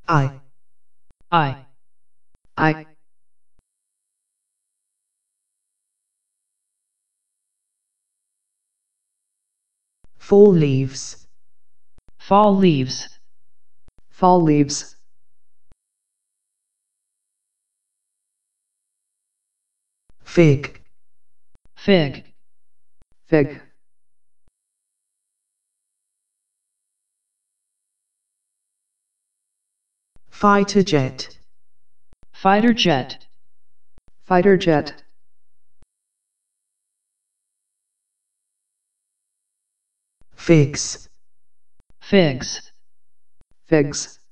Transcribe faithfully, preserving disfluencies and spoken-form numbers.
I, I, I. Fall leaves, fall leaves, fall leaves. Fig, fig, fig. Fighter jet, fighter jet, fighter jet. Figs, figs, figs.